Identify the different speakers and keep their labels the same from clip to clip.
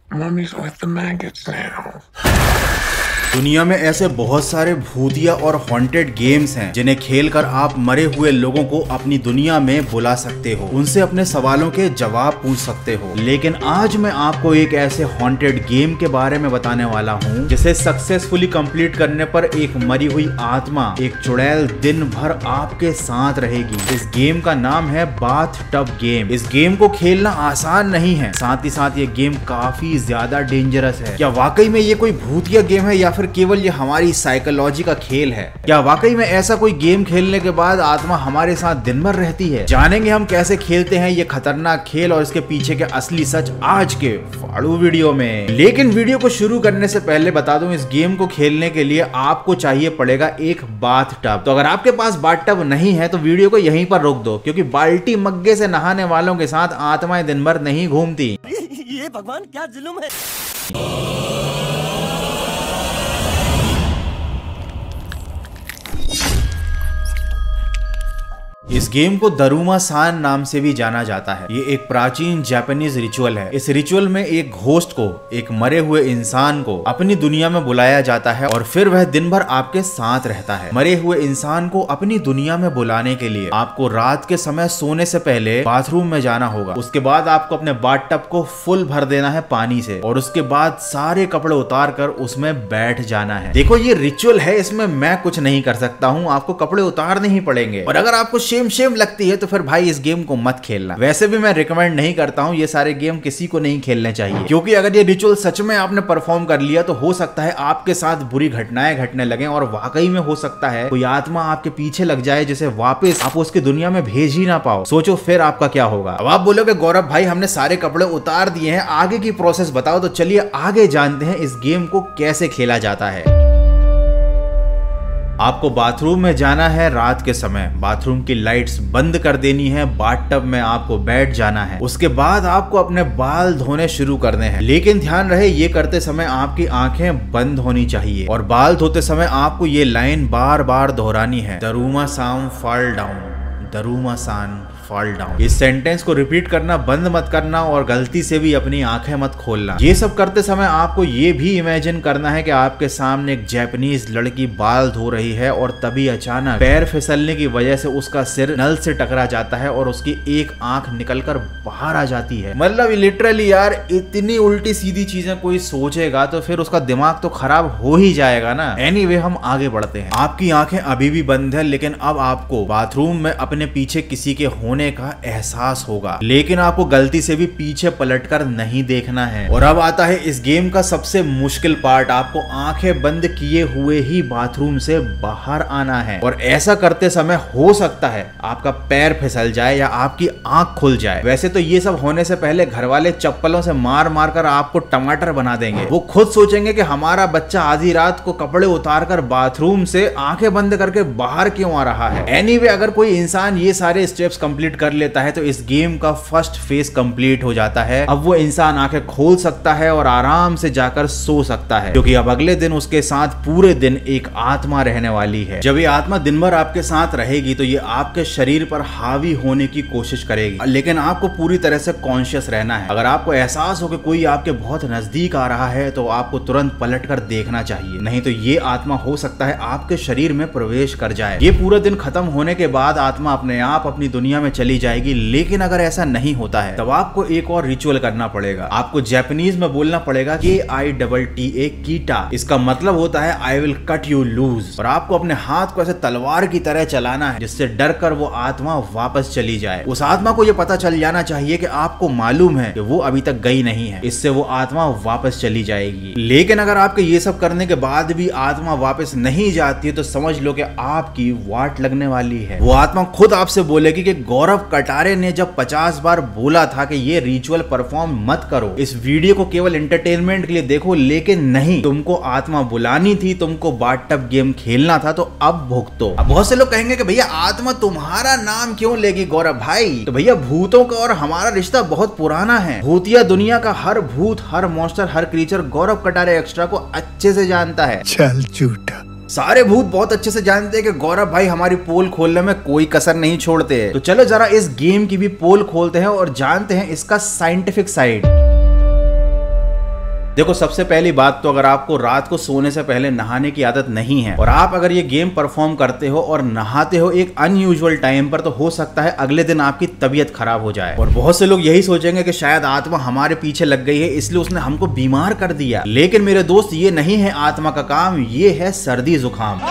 Speaker 1: Mummy's with the maggots now.
Speaker 2: दुनिया में ऐसे बहुत सारे भूतिया और हॉन्टेड गेम्स हैं जिन्हें खेलकर आप मरे हुए लोगों को अपनी दुनिया में बुला सकते हो, उनसे अपने सवालों के जवाब पूछ सकते हो। लेकिन आज मैं आपको एक ऐसे हॉन्टेड गेम के बारे में बताने वाला हूँ जिसे सक्सेसफुली कंप्लीट करने पर एक मरी हुई आत्मा, एक चुड़ैल दिन भर आपके साथ रहेगी। इस गेम का नाम है बाथ टब गेम। इस गेम को खेलना आसान नहीं है, साथ ही साथ ये गेम काफी ज्यादा डेंजरस है। क्या वाकई में ये कोई भूतिया गेम है या फिर केवल ये हमारी साइकोलॉजी का खेल है? क्या वाकई में ऐसा कोई गेम खेलने के बाद आत्मा हमारे साथ दिन भर रहती है? जानेंगे हम कैसे खेलते हैं ये खतरनाक खेल और इसके पीछे के असली सच आज के फाड़ू वीडियो में। लेकिन वीडियो को शुरू करने से पहले बता दूं, इस गेम को खेलने के लिए आपको चाहिए पड़ेगा एक बाथ टब। तो अगर आपके पास बाथ टब नहीं है तो वीडियो को यहीं पर रोक दो, क्योंकि बाल्टी मग्गे से नहाने वालों के साथ आत्माएं दिन भर नहीं घूमती।
Speaker 3: ये भगवान क्या जुल्म है।
Speaker 2: इस गेम को दरुमा सान नाम से भी जाना जाता है। ये एक प्राचीन जापानीज रिचुअल है। इस रिचुअल में एक घोस्ट को, एक मरे हुए इंसान को अपनी दुनिया में बुलाया जाता है और फिर वह दिन भर आपके साथ रहता है। मरे हुए इंसान को अपनी दुनिया में बुलाने के लिए आपको रात के समय सोने से पहले बाथरूम में जाना होगा। उसके बाद आपको अपने बाथ टब को फुल भर देना है पानी से और उसके बाद सारे कपड़े उतार कर उसमें बैठ जाना है। देखो, ये रिचुअल है, इसमें मैं कुछ नहीं कर सकता हूँ, आपको कपड़े उतारने ही पड़ेंगे। और अगर आपको शेम लगती है तो फिर भाई इस गेम को मत खेलना। वैसे भी मैं रिकमेंड नहीं करता हूँ, ये सारे गेम किसी को नहीं खेलने चाहिए, क्योंकि अगर ये रिचुअल सच में आपने परफॉर्म कर लिया तो हो सकता है आपके साथ बुरी घटनाएं घटने लगे और वाकई में हो सकता है कोई आत्मा आपके पीछे लग जाए जिसे वापस आप उसकी दुनिया में भेज ही ना पाओ। सोचो फिर आपका क्या होगा। अब आप बोलोगे गौरव भाई हमने सारे कपड़े उतार दिए हैं, आगे की प्रोसेस बताओ। तो चलिए आगे जानते हैं इस गेम को कैसे खेला जाता है। आपको बाथरूम में जाना है रात के समय, बाथरूम की लाइट्स बंद कर देनी है, बाथटब में आपको बैठ जाना है। उसके बाद आपको अपने बाल धोने शुरू करने हैं, लेकिन ध्यान रहे ये करते समय आपकी आंखें बंद होनी चाहिए और बाल धोते समय आपको ये लाइन बार बार दोहरानी है, दरुमा सान फॉल डाउन, दरुमा सान फॉल डाउन। इस सेंटेंस को रिपीट करना बंद मत करना और गलती से भी अपनी आंखें मत खोलना। ये सब करते समय आपको ये भी इमेजिन करना है कि आपके सामने एक जापानीज लड़की बाल धो रही है और तभी अचानक पैर फिसलने की वजह से उसका सिर नल से टकरा जाता है और उसकी एक आंख निकलकर बाहर आ जाती है। मतलब लिटरली यार, इतनी उल्टी सीधी चीजें कोई सोचेगा तो फिर उसका दिमाग तो खराब हो ही जाएगा ना। एनीवे, हम आगे बढ़ते हैं। आपकी आंखें अभी भी बंद है, लेकिन अब आपको बाथरूम में अपने पीछे किसी के होने का एहसास होगा, लेकिन आपको गलती से भी पीछे पलटकर नहीं देखना है। और अब आता है इस गेम का सबसे मुश्किल पार्ट, आपको आंखें बंद किए हुए ही बाथरूम से बाहर आना है। और ऐसा करते समय हो सकता है आपका पैर फिसल जाए या आपकी आंख खुल जाए। वैसे तो ये सब होने से पहले घर वाले चप्पलों से मार मार कर आपको टमाटर बना देंगे। वो खुद सोचेंगे कि हमारा बच्चा आधी रात को कपड़े उतार कर बाथरूम से आंखें बंद करके बाहर क्यों आ रहा है। एनीवे, अगर कोई इंसान ये सारे स्टेप्स कंप्लीट कर लेता है तो इस गेम का फर्स्ट फेज कंप्लीट हो जाता है। अब वो इंसान आंखें खोल सकता है और आराम से जाकर सो सकता है, क्योंकि अब अगले दिन उसके साथ पूरे दिन एक आत्मा रहने वाली है। जब ये आत्मा दिन भर आपके साथ रहेगी तो ये आपके शरीर पर हावी होने की कोशिश करेगी, लेकिन आपको पूरी तरह से कॉन्शियस रहना है। अगर आपको एहसास हो कि कोई आपके बहुत नजदीक आ रहा है तो आपको तुरंत पलट कर देखना चाहिए, नहीं तो ये आत्मा हो सकता है आपके शरीर में प्रवेश कर जाए। ये पूरा दिन खत्म होने के बाद आत्मा अपने आप अपनी दुनिया में चली जाएगी। लेकिन अगर ऐसा नहीं होता है तब आपको एक और रिचुअल करना पड़ेगा। आपको जापानीज में बोलना पड़ेगा KITTA, कीटा। इसका मतलब होता है I will cut you loose. और आपको अपने हाथ को ऐसे तलवार की तरह चलाना है जिससे डर कर वो आत्मा वापस चली जाए। उस आत्मा को ये पता चल जाना चाहिए कि आपको मालूम है कि वो अभी तक गई नहीं है, इससे वो आत्मा वापस चली जाएगी। लेकिन अगर आपके ये सब करने के बाद भी आत्मा वापस नहीं जाती है तो समझ लो कि आपकी वाट लगने वाली है। वो आत्मा खुद आपसे बोलेगी कि गौरव कटारे ने जब 50 बार बोला था कि ये रिचुअल परफॉर्म मत करो, इस वीडियो को केवल एंटरटेनमेंट के लिए देखो, लेकिन नहीं, तुमको आत्मा बुलानी थी, तुमको बाथटब गेम खेलना था, तो अब भुगतो। अब बहुत से लोग कहेंगे कि भैया आत्मा तुम्हारा नाम क्यों लेगी गौरव भाई? तो भैया भूतों का और हमारा रिश्ता बहुत पुराना है। भूतिया दुनिया का हर भूत, हर मॉन्स्टर, हर क्रीचर गौरव कटारे एक्स्ट्रा को अच्छे से जानता है।
Speaker 1: चल झूठा।
Speaker 2: सारे भूत बहुत अच्छे से जानते हैं कि गौरव भाई हमारी पोल खोलने में कोई कसर नहीं छोड़ते हैं। तो चलो जरा इस गेम की भी पोल खोलते हैं और जानते हैं इसका साइंटिफिक साइड। देखो सबसे पहली बात तो अगर आपको रात को सोने से पहले नहाने की आदत नहीं है और आप अगर ये गेम परफॉर्म करते हो और नहाते हो एक अनयूजुअल टाइम पर, तो हो सकता है अगले दिन आपकी तबीयत खराब हो जाए। और बहुत से लोग यही सोचेंगे कि शायद आत्मा हमारे पीछे लग गई है इसलिए उसने हमको बीमार कर दिया, लेकिन मेरे दोस्त ये नहीं है आत्मा का काम, ये है सर्दी जुकाम।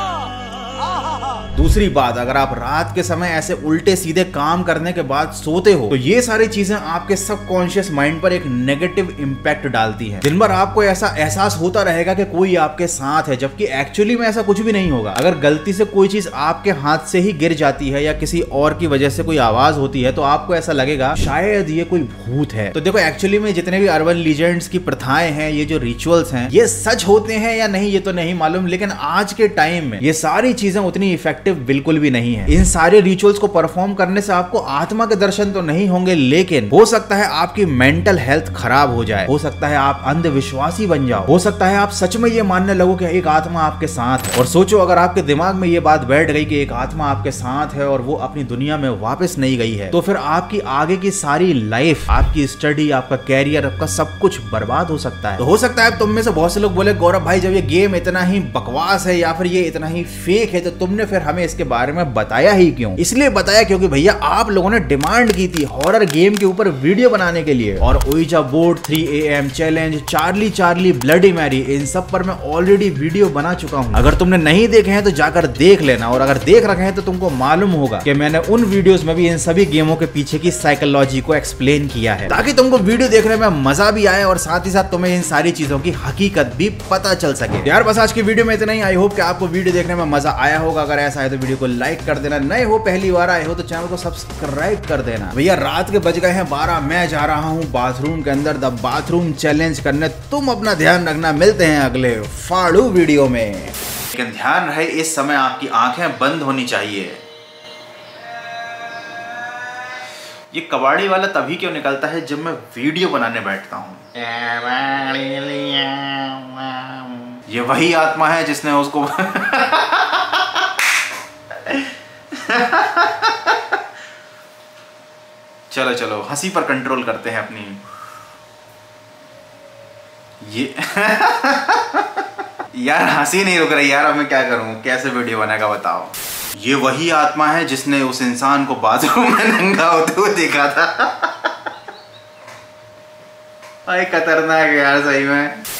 Speaker 2: दूसरी बात, अगर आप रात के समय ऐसे उल्टे सीधे काम करने के बाद सोते हो तो ये सारी चीजें आपके सबकॉन्शियस माइंड पर एक नेगेटिव इंपैक्ट डालती हैं। दिन भर आपको ऐसा एहसास होता रहेगा कि कोई आपके साथ है, जबकि एक्चुअली में ऐसा कुछ भी नहीं होगा। अगर गलती से कोई चीज आपके हाथ से ही गिर जाती है या किसी और की वजह से कोई आवाज होती है तो आपको ऐसा लगेगा शायद ये कोई भूत है। तो देखो एक्चुअली में जितने भी अर्बन लीजेंड्स की प्रथाएं हैं, ये जो रिचुअल्स हैं, ये सच होते हैं या नहीं ये तो नहीं मालूम, लेकिन आज के टाइम में ये सारी चीजें उतनी इफेक्टिव बिल्कुल भी नहीं है। इन सारे रिचुअल्स को परफॉर्म करने से आपको आत्मा के दर्शन तो नहीं होंगे, लेकिन हो सकता है आपकी मेंटल हेल्थ खराब हो जाए, हो सकता है आप अंधविश्वासी बन जाओ, हो सकता है आप सच में ये मानने लगो कि एक आत्मा आपके साथ है। और सोचो अगर आपके दिमाग में ये बात बैठ गई कि एक आत्मा आपके साथ है और वो अपनी दुनिया में वापस नहीं गई है, तो फिर आपकी आगे की सारी लाइफ, आपकी स्टडी, आपका कैरियर, आपका सब कुछ बर्बाद हो सकता है। तो हो सकता है तुम में से बहुत से लोग बोले गौरव भाई जब ये गेम इतना ही बकवास है या फिर ये इतना ही फेक है तो तुमने फिर हमें इसके बारे में बताया ही क्यों? इसलिए बताया क्योंकि भैया आप लोगों ने डिमांड की थी हॉरर गेम के ऊपर वीडियो बनाने के लिए, और Ouija board, 3 AM challenge, Charlie Charlie, bloody Mary, इन सब पर मैं ऑलरेडी वीडियो बना चुका हूं। अगर तुमने नहीं देखे हैं तो जाकर देख लेना, और अगर देख रखे हैं तो तुमको मालूम होगा कि मैंने उन वीडियोस में भी इन सभी गेमों के पीछे की साइकोलॉजी को एक्सप्लेन किया है, ताकि तुमको वीडियो देखने में मजा भी आए और साथ ही साथ तुम्हें इन सारी चीजों की हकीकत भी पता चल सके। यार बस आज की वीडियो में इतना ही। आई होप कि आपको वीडियो देखने में मजा आया होगा। अगर ऐसा है तो वीडियो को लाइक कर देना, नए हो पहली बार आए हो तो चैनल को सब्सक्राइब कर देना। भैया रात के बज गए हैं 12, मैं जा रहा हूं बाथरूम के अंदर द बाथरूम चैलेंज करने। तुम अपना ध्यान रखना, मिलते हैं अगले फाड़ू वीडियो में। लेकिन ध्यान रहे इस समय आपकी आंखें बंद होनी चाहिए। ये कबाड़ी वाला तभी क्यों निकलता है जब मैं वीडियो बनाने बैठता हूँ। ये वही आत्मा है जिसने उसको चलो चलो हंसी पर कंट्रोल करते हैं अपनी। ये यार हंसी नहीं रुक रही यार, अब मैं क्या करूं, कैसे वीडियो बनेगा बताओ। ये वही आत्मा है जिसने उस इंसान को बाथरूम में नंगा होते हुए देखा था। अरे खतरनाक यार सही में।